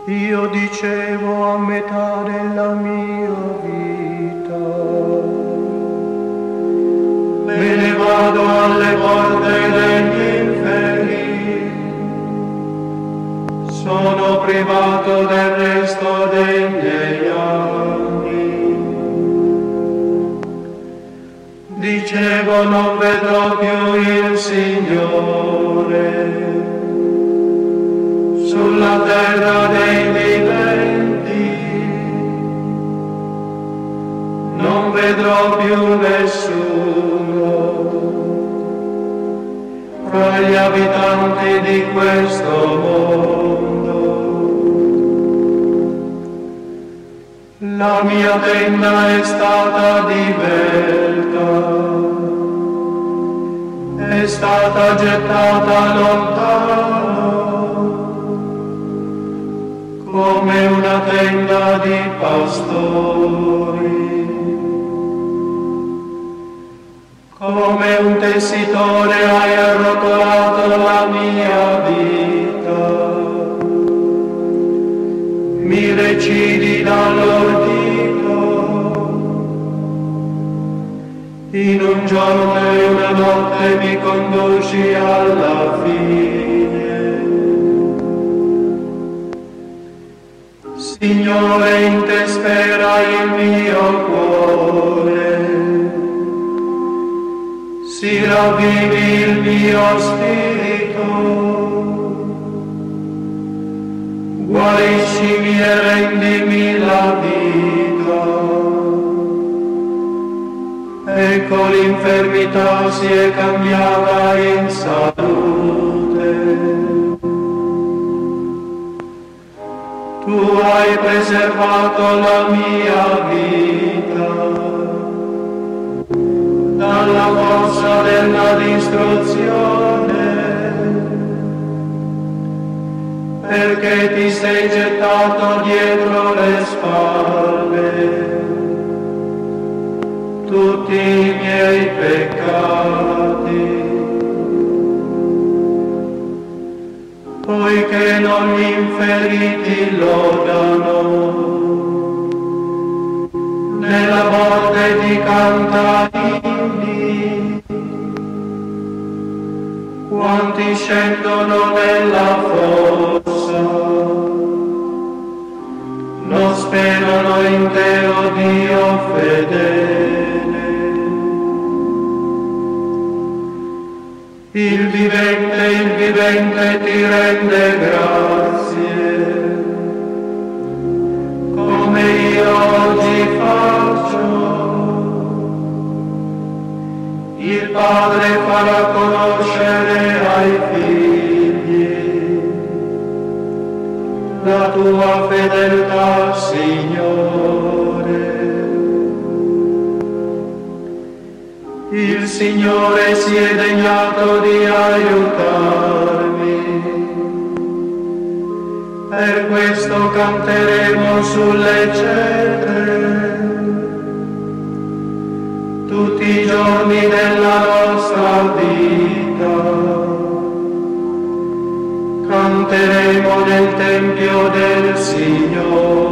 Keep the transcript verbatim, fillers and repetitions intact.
Io dicevo a metà della mia vita, me ne vado alle porte degli inferi, sono privato del resto dei miei anni. Dicevo non vedrò più il Signore sulla terra dei viventi, non vedrò più nessuno fra gli abitanti di questo mondo. La mia tenda è stata divelta, è stata gettata lontano, come una tenda di pastori, come un tessitore hai arrotolato la mia vita, mi recidi dall'ordito, in un giorno e una notte mi conduci alla fine. Signore, in te spera il mio cuore, si ravvivi il mio spirito, guariscimi e rendimi la vita. Ecco l'infermità si è cambiata in salute. Tu hai preservato la mia vita dalla forza della distruzione, perché ti sei gettato dietro le spalle tutti i miei peccati. Poiché non gli inferi ti lodano, nella morte ti canta inni, quanti scendono nella fossa, non sperano in te, o Dio fedele. Il vivente, il vivente ti rende grazie, come io oggi faccio. Il Padre farà conoscere ai figli la tua fedeltà, Signore. Il Signore si è degnato di aiutarmi, per questo canteremo sulle cetre tutti i giorni della nostra vita. Canteremo nel Tempio del Signore.